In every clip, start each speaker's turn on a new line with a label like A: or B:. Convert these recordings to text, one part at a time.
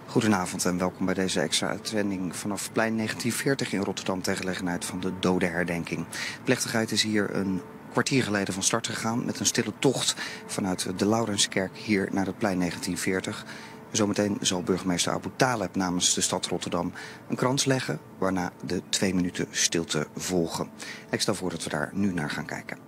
A: Goedenavond en welkom bij deze extra uitzending vanaf plein 1940 in Rotterdam ter gelegenheid van de dodenherdenking. De plechtigheid is hier een kwartier geleden van start gegaan met een stille tocht vanuit de Laurenskerk hier naar het plein 1940. Zometeen zal burgemeester Abu Taleb namens de stad Rotterdam een krans leggen, waarna de 2 minuten stilte volgen. Ik stel voor dat we daar nu naar gaan kijken.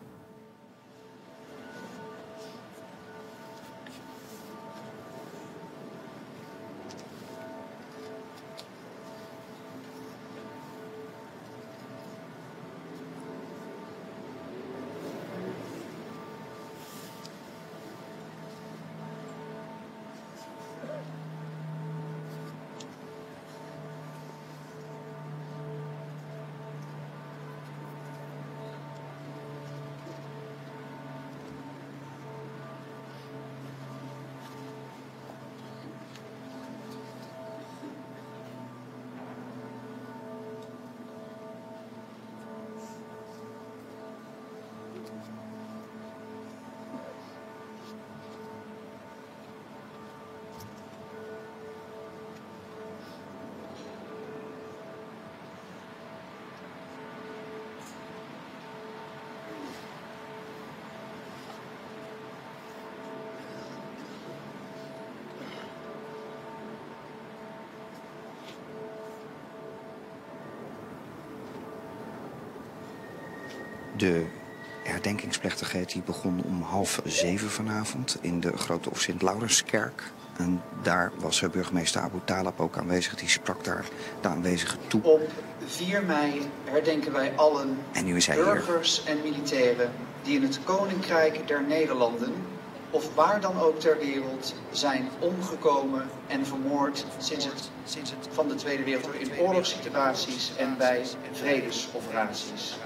A: De herdenkingsplechtigheid die begon om 6:30 vanavond in de Grote of Sint-Laurenskerk. En daar was burgemeester Abu Taleb ook aanwezig. Die sprak daar de aanwezigen toe.
B: Op 4 mei herdenken wij allen
A: en nu is hij
B: burgers en militairen die in het Koninkrijk der Nederlanden, of waar dan ook ter wereld, zijn omgekomen en vermoord sinds het van de Tweede Wereldoorlog in oorlogssituaties en bij vredesoperaties.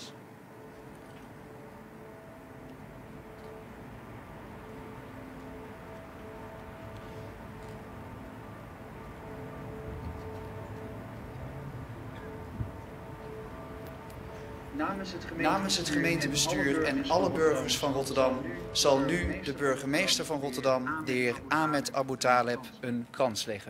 B: Namens het gemeentebestuur en alle burgers van Rotterdam zal nu de burgemeester van Rotterdam, de heer Ahmed Abu Taleb, een krans leggen.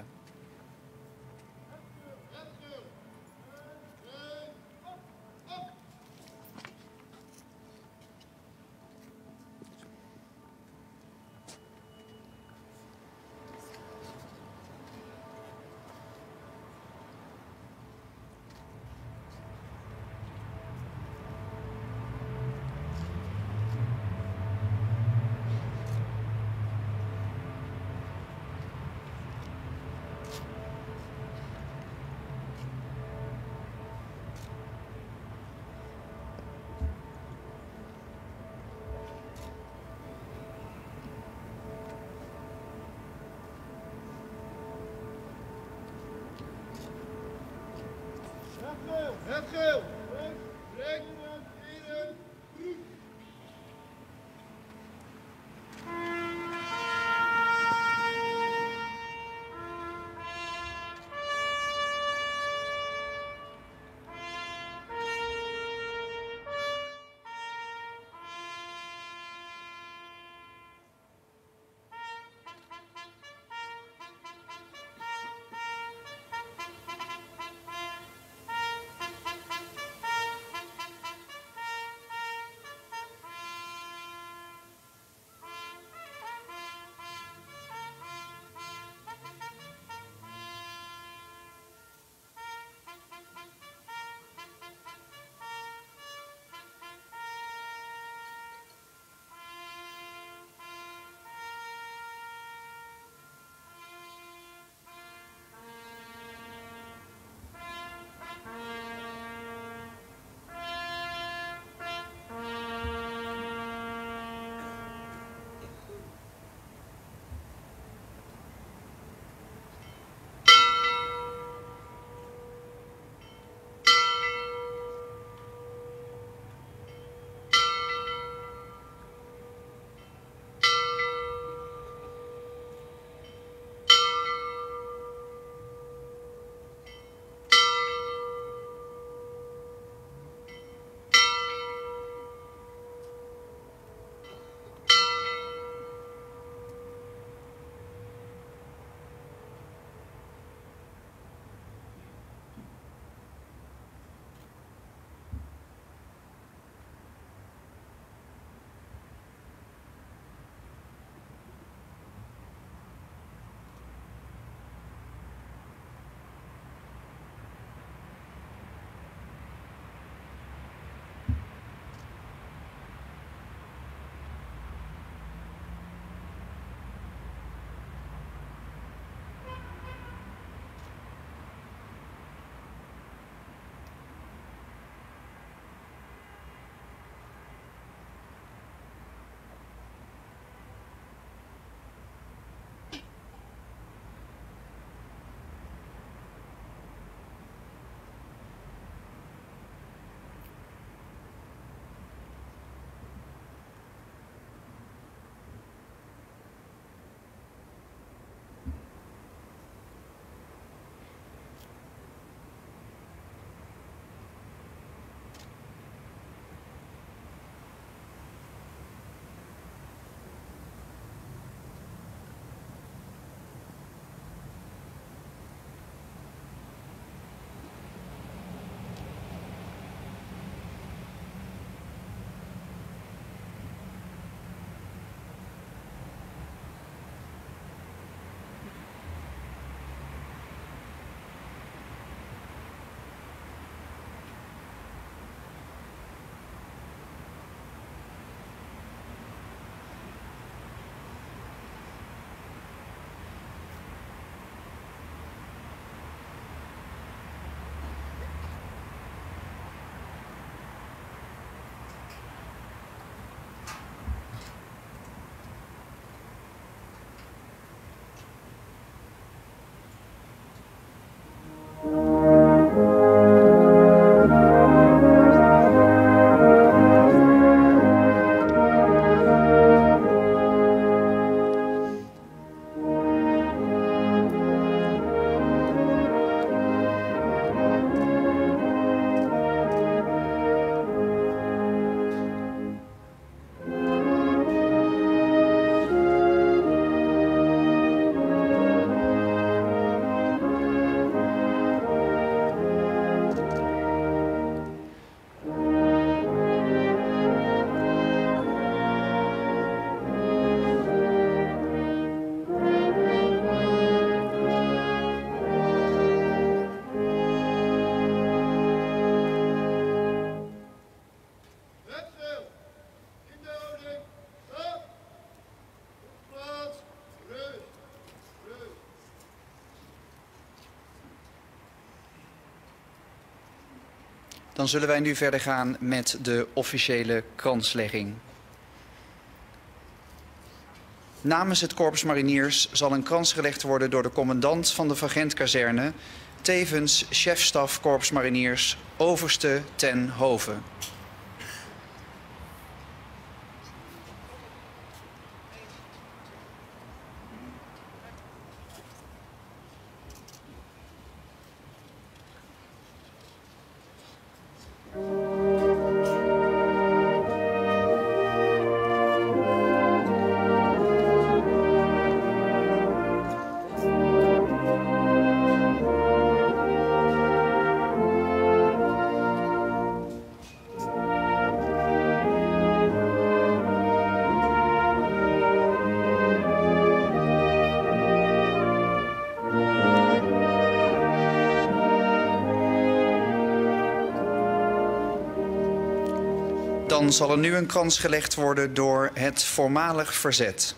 C: Het geel! Breng hem vieren!
D: Dan zullen wij nu verder gaan met de officiële kranslegging. Namens het Korps Mariniers zal een krans gelegd worden door de commandant van de Van Gentkazerne, tevens chefstaf Korps Mariniers, overste ten Hove. Dan zal er nu een krans gelegd worden door het voormalig verzet.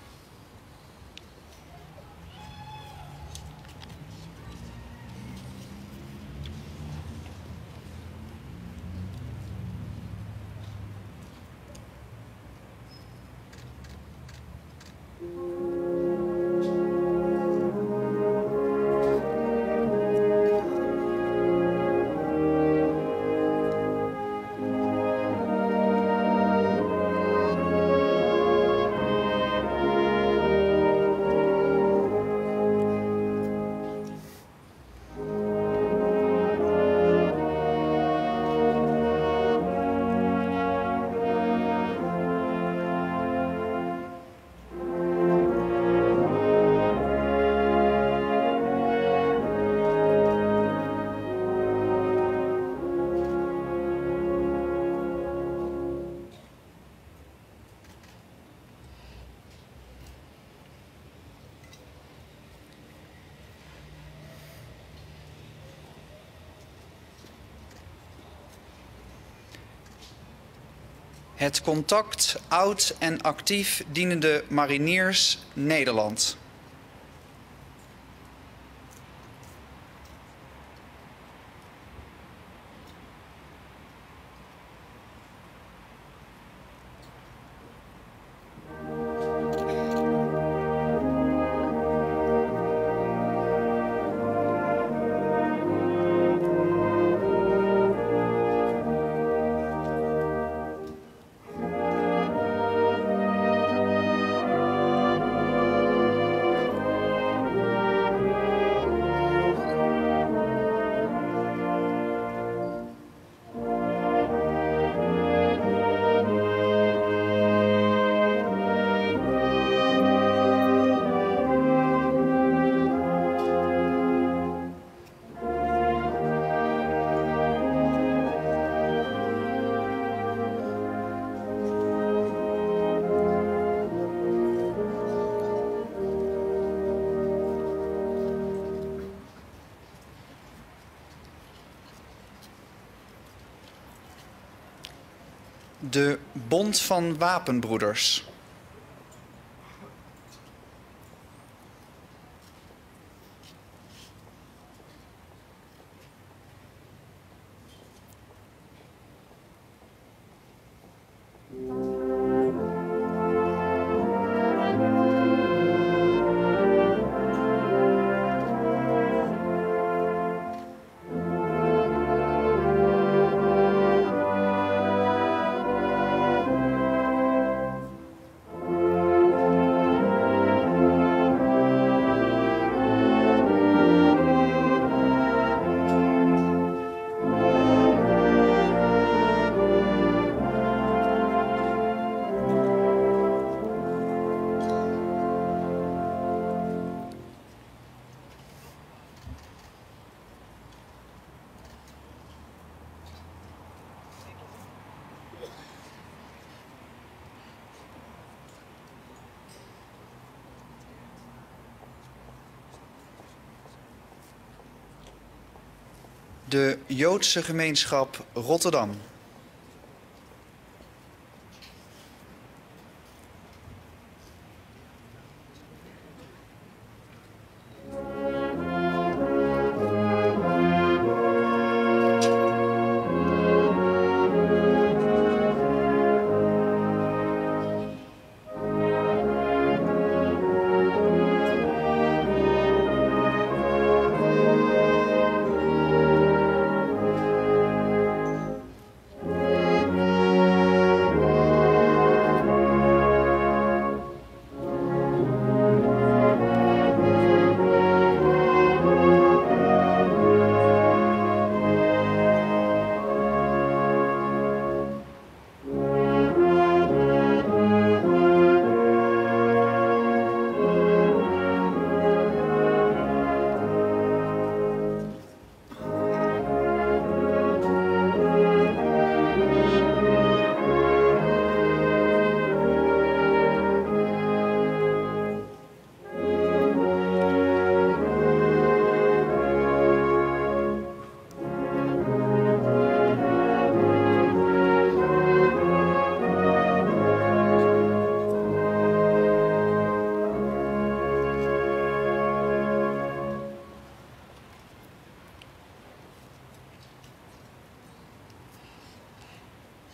D: Het contact oud en actief dienende mariniers Nederland. De Bond van Wapenbroeders. De Joodse gemeenschap Rotterdam.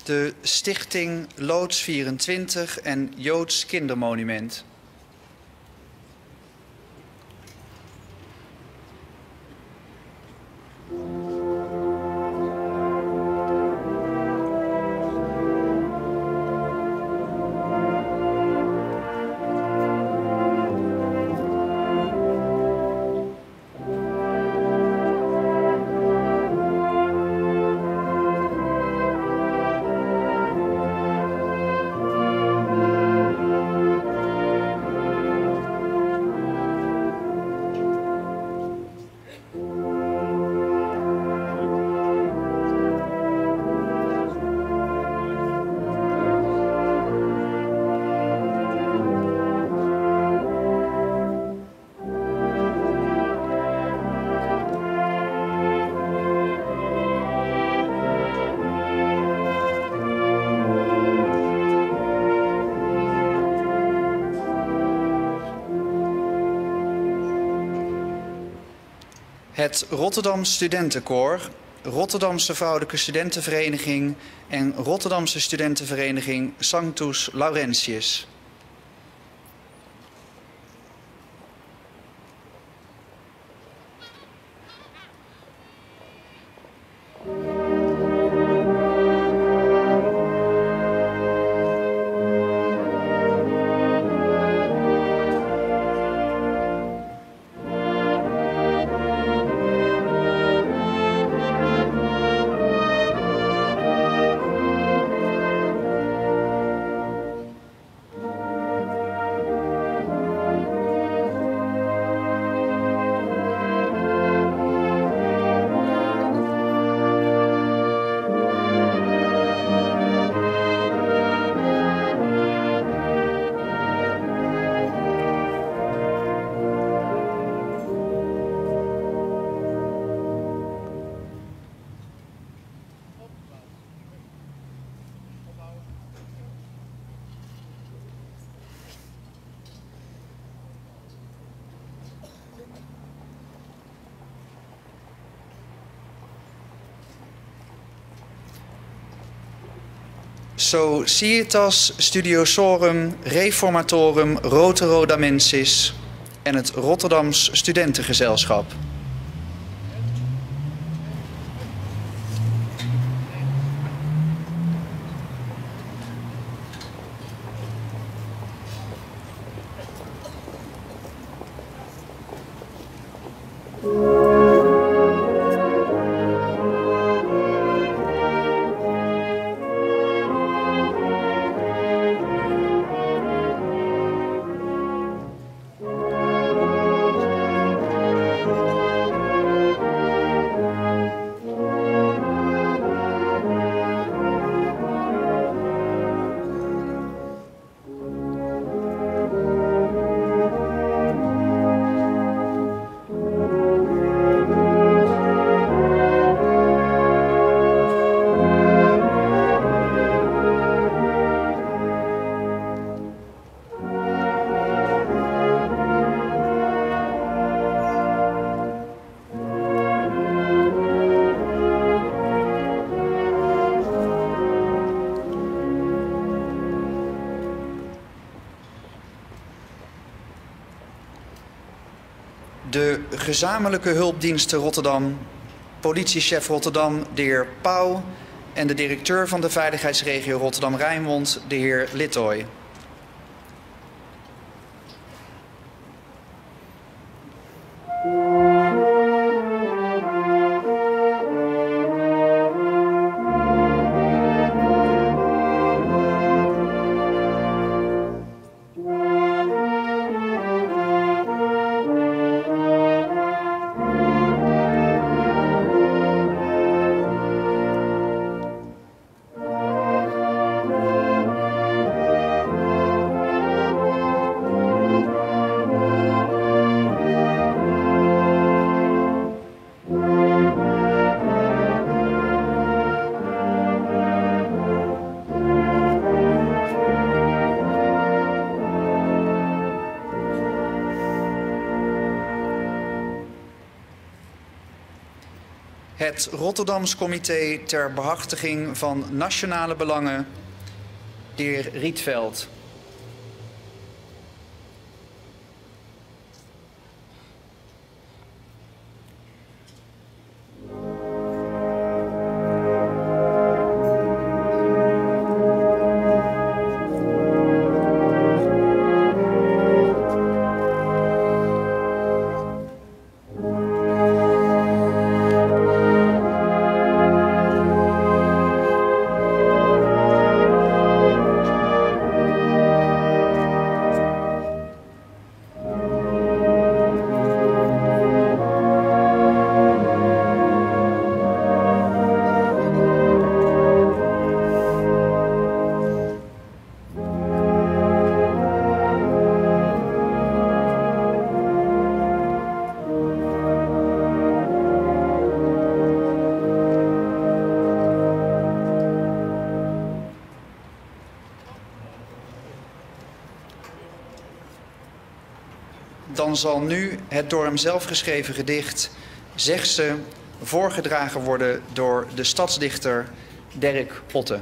D: de Stichting Loods 24 en Joods Kindermonument. Het Rotterdam Studentenkoor, Rotterdamse Vrouwelijke Studentenvereniging en Rotterdamse Studentenvereniging Sanctus Laurentius. Societas Studiosorum Reformatorum Roterodamensis en het Rotterdams Studentengezelschap. De gezamenlijke hulpdiensten Rotterdam, politiechef Rotterdam, de heer Pauw en de directeur van de veiligheidsregio Rotterdam-Rijnmond, de heer Littooy. het Rotterdams Comité ter Behartiging van Nationale Belangen, de heer Rietveld. Dan zal nu het door hem zelf geschreven gedicht Zegt ze voorgedragen worden door de stadsdichter Dirk Otte.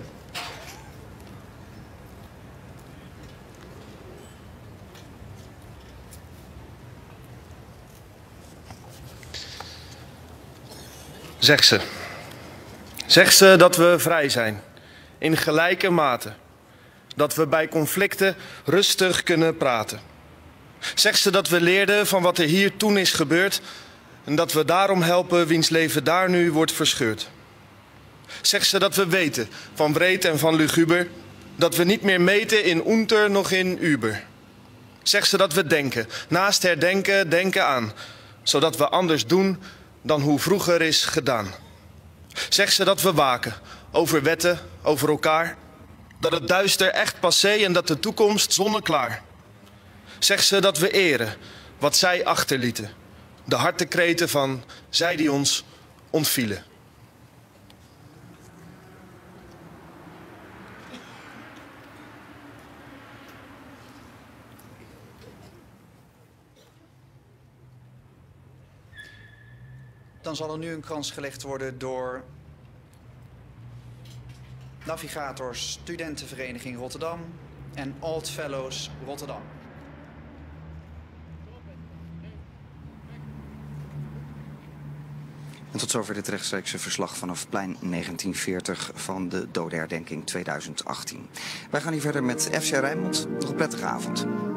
E: Zegt ze. Zegt ze dat we vrij zijn, in gelijke mate. Dat we bij conflicten rustig kunnen praten. Zegt ze dat we leerden van wat er hier toen is gebeurd en dat we daarom helpen wiens leven daar nu wordt verscheurd. Zegt ze dat we weten van breed en van luguber, dat we niet meer meten in Unter nog in Uber. Zegt ze dat we denken, naast herdenken, denken aan, zodat we anders doen dan hoe vroeger is gedaan. Zegt ze dat we waken over wetten, over elkaar, dat het duister echt passé en dat de toekomst zonneklaar. Zegt ze dat we eren wat zij achterlieten, de hartekreten van zij die ons ontvielen.
D: Dan zal er nu een krans gelegd worden door Navigators Studentenvereniging Rotterdam en Old Fellows Rotterdam.
A: En tot zover dit rechtstreekse verslag vanaf plein 1940 van de dodenherdenking 2018. Wij gaan hier verder met FC Rijnmond. Nog een prettige avond.